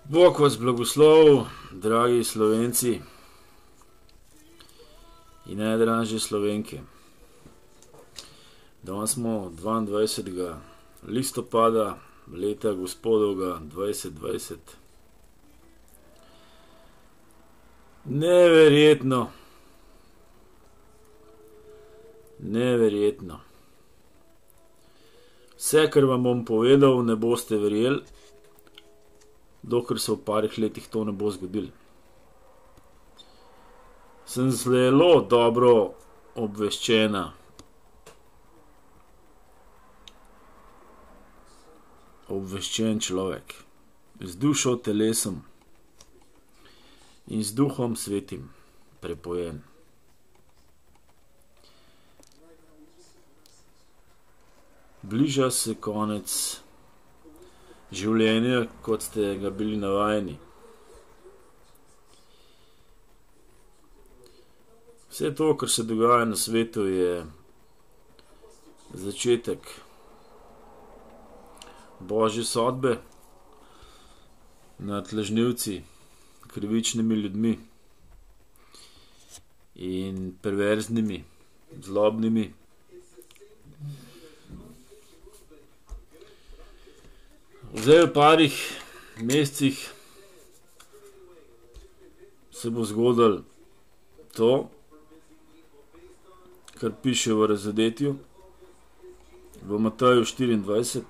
Bog vas blagoslov, dragi Slovenci in najdražje Slovenke. Danes smo 22. listopada leta gospodovega 2020. Neverjetno. Neverjetno. Vse, kar vam bom povedal, ne boste verjeli, dokler se v parih letih to ne bo zgodilo. Sem zelo dobro obveščen človek, z dušo, telesom in z duhom svetim prepojen. Bliža se konec življenja, kot ste ga bili navajeni. Vse to, kar se dogaja na svetu, je začetek božje sodbe nad lažnivci, krivičnimi ljudmi in perverznimi, zlobnimi. Zdaj v parih mesecih se bo zgodilo to, kar piše v razodetju, v Mateju 24.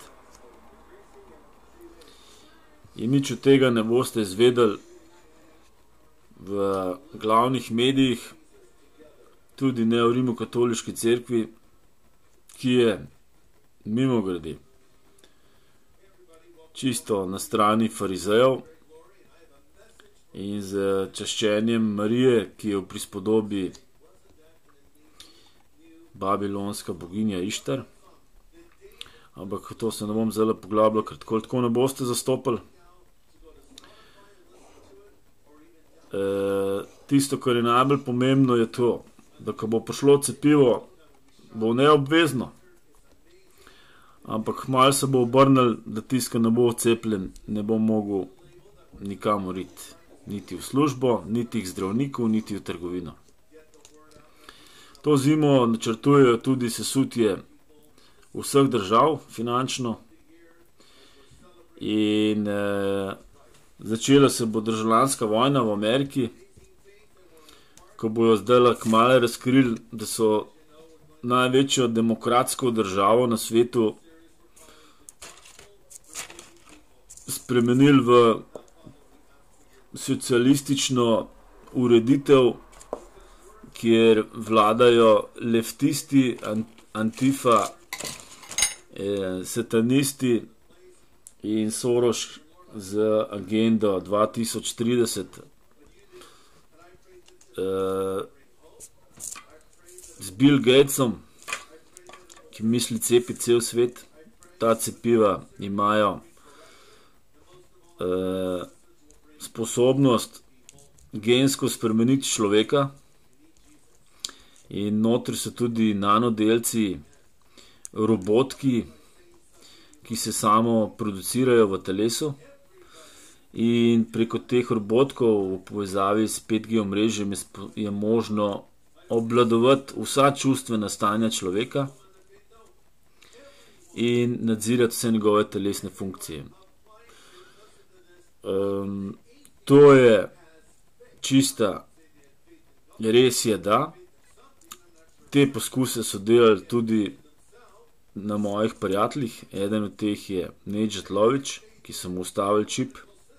In nič od tega ne boste izvedeli v glavnih medijih, tudi ne v Rimokatoliški cerkvi, ki je mimogrede čisto na strani farizejev in z čaščenjem Marije, ki je v prispodobi babilonska boginja Ištar. Ampak to se ne bom zdaj poglabljal, ker tako ne boste zastopali. Tisto, kar je najbolj pomembno, je to, da ko bo prišlo cepivo, bo neobvezno. Ampak malo se bo obrnil, da tisto, ki ne bo cepljen, ne bo mogel nikamor iti. Niti v službo, niti k zdravniku, niti v trgovino. To zimo načrtujejo tudi sesutje vseh držav finančno in začela se bo državljanska vojna v Ameriki, ko bojo zdaj kmalu razkrili, da so največjo demokratsko državo na svetu spremenili v socialistično ureditev, kjer vladajo leftisti, antifa, satanisti in Soros z agendo 2030. Z Bill Gatesom, ki misli cepiti cel svet. Ta cepiva imajo sposobnost gensko spremeniti človeka in notri so tudi nanodelci, robotki, ki se samo producirajo v telesu in preko teh robotkov v povezavi s 5G omrežjem je možno obvladovati vsa čustvena stanja človeka in nadzirati vse njegove telesne funkcije. To je čista, res je, da te poskuse so delali tudi na mojih prijateljih. Eden od teh je Nedžet Lovič, ki so mu ustavili čip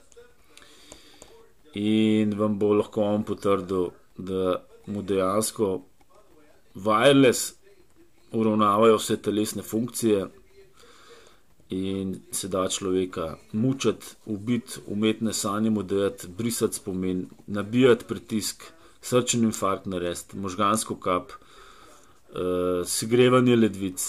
in vam bo lahko on potrdil, da mu dejansko wireless uravnavajo vse telesne funkcije in se da človeka mučati, ubiti, umetne sanje mu dajati, brisati spomin, nabijati pritisk, srčni infarkt narediti, možgansko kap, segrevanje ledvic,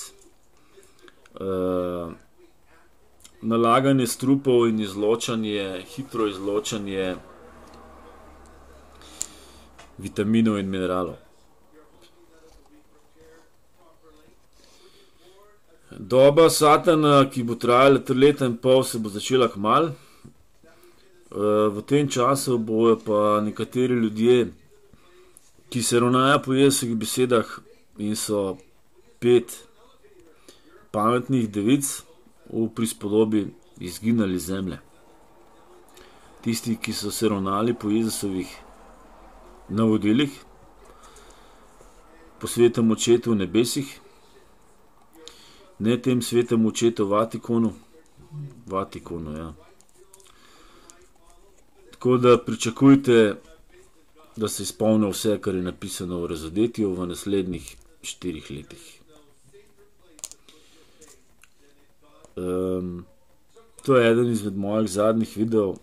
nalaganje strupov in izločanje, hitro izločanje vitaminov in mineralov. Doba Satana, ki bo trajala 3 leta in pol, se bo začela kmalu. V tem času bojo pa nekateri ljudje, ki se ravnajo po Jezusovih besedah in so 5 pametnih devic v prispodobi, izginali z zemlje. Tisti, ki so se ravnali po Jezusovih navodilih, po svetem očetu v nebesih, ne tem svetem očetu v Vatikonu, ja. Tako da pričakujte, da se izpolni vse, kar je napisano v razodetju v naslednjih 4 letih. To je eden izmed mojih zadnjih videov,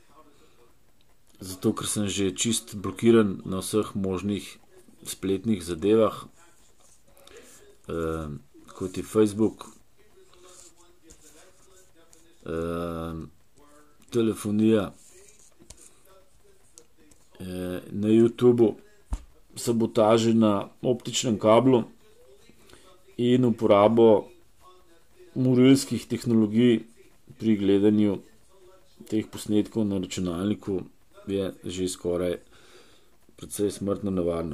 zato ker sem že čist blokiran na vseh možnih spletnih zadevah, kot je Facebook, telefonija, na YouTubu, sabotaže na optičnem kablu in uporabo morilskih tehnologij pri gledanju teh posnetkov na računalniku je že skoraj precej smrtno nevarno.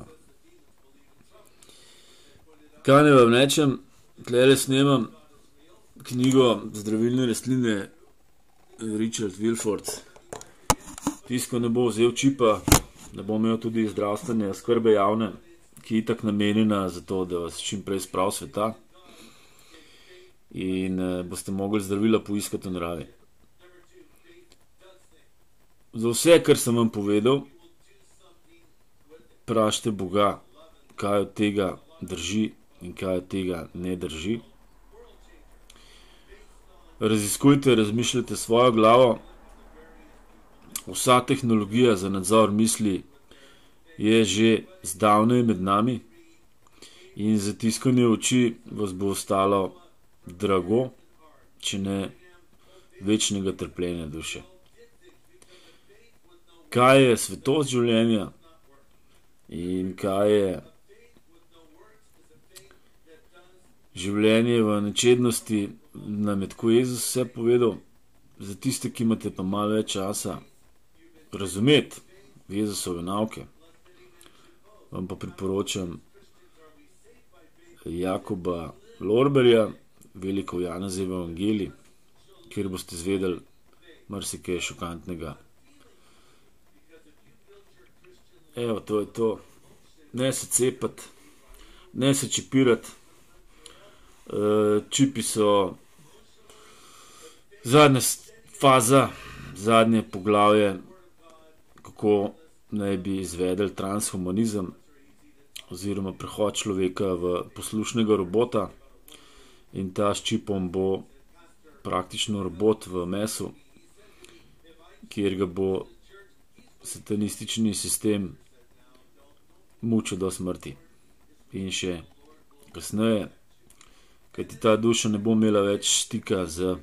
Kaj ne vam rečem, tlele snemam knjigo Zdravilne rastline Richard Wilford. Tisto ne bo vzel čipa, ne bo imel tudi zdravstvene skrbe javne, ki je itak namenjena za to, da vas čim prej sprav sveta in boste mogli zdravila poiskati v naravi. Za vse, kar sem vam povedal, vprašajte Boga, kaj od tega drži in kaj od tega ne drži. Raziskujte, razmišljajte svojo glavo. Vsa tehnologija za nadzor misli je že zdavnaj med nami in zatiskanje oči vas bo ostalo drago, če ne večnega trpljenja duše. Kaj je svetost življenja in kaj je življenje v nečednosti, nam je tako Jezus vse povedal. Za tiste, ki imate pa malo več časa razumeti Jezusove nauke, vam pa priporočam Jakoba Lorberja, Veliko Janezov evangelij, kjer boste zvedeli marsikaj šokantnega. Evo, to je to. Ne se cepati, ne se čipirati. Čipi so zadnja faza, zadnje poglavje, kako naj bi izvedeli transhumanizem oziroma prehod človeka v poslušnega robota, in ta s čipom bo praktično robot v mesu, kjer ga bo satanistični sistem mučil do smrti. In še kasneje, kajti ta duša ne bo imela več stika z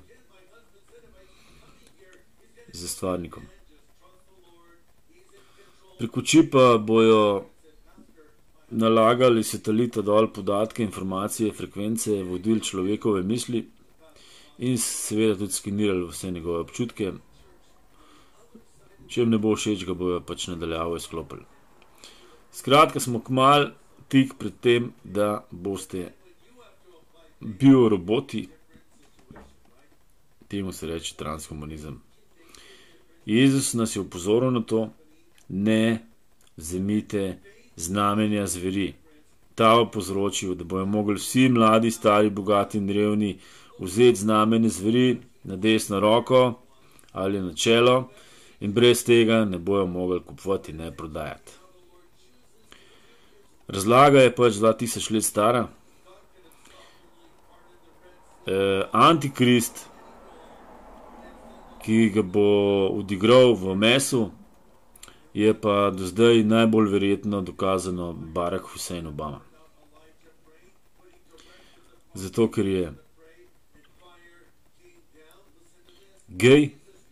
stvarnikom. Preko čipa bojo nalagali satelita dol podatke, informacije, frekvence, vodil človekove misli in seveda tudi skenirali vse njegove občutke. Če jim ne bo všeč, ga bojo pač nadaljavo izklopili. Skratka, smo kmalu tik pred tem, da boste bioroboti, temu se reče transhumanizem. Jezus nas je opozoril na to, ne vzemite znamenja zveri. Ta bo povzročil, da bojo mogli vsi mladi, stari, bogati in revni vzeti znamenje zveri na desno roko ali na čelo in brez tega ne bojo mogli kupovati in ne prodajati. Razlaga je pač 2000 let stara. Antikrist, ki ga bo odigral v mesu, je pa do zdaj najbolj verjetno dokazano Barack Hussein Obama. Zato, ker je gej,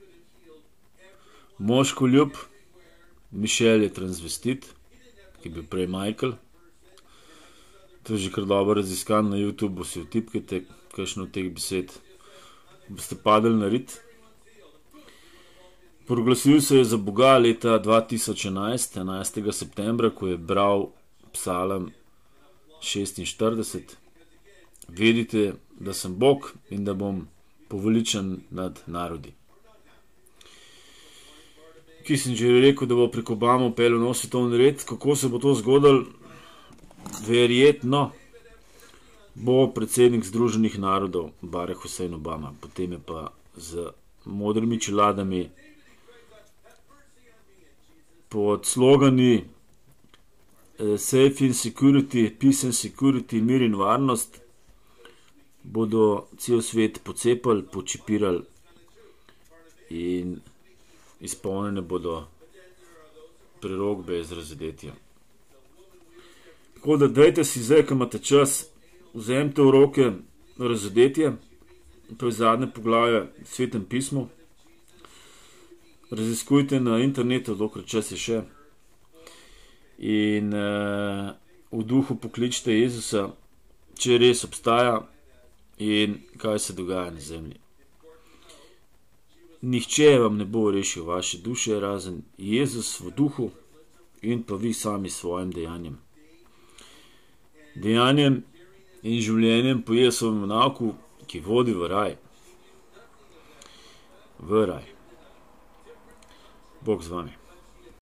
moškoljub, Michelle je transvestit, ki je bil prej Michael. To je že kar dobro raziskan na YouTubeu, si vtipkajte kakšno od teh besed, boste padli na rit. Proglasil se je za Boga leta 2011, 11. septembra, ko je bral psalm 46. Vedite, da sem Bog in da bom poveličen nad narodi. Kissinger je rekel, da bo preko Obama peljal nov svetovni red. Kako se bo to zgodilo? Verjetno bo predsednik Združenih narodov Barack Hussein Obama, potem je pa z modrimi čeladami pod slogani Safe and Security, Peace and Security, mir in varnost, bodo cel svet pocepali, počipirali in izpolnjene bodo prerokbe z razodetjem. Tako da dajte si zdaj, ko imate čas, vzemite v roke razodetje, to je zadnje poglavje v Svetem pismu, raziskujte na internetu, dokler čas je še, in v duhu pokličite Jezusa, če res obstaja in kaj se dogaja na zemlji. Nihče vam ne bo rešil vaše duše, razen Jezus v duhu in pa vi sami s svojim dejanjem. Dejanjem in življenjem po Jezusovem nauku, ki vodi v raj. V raj. Bog z vami.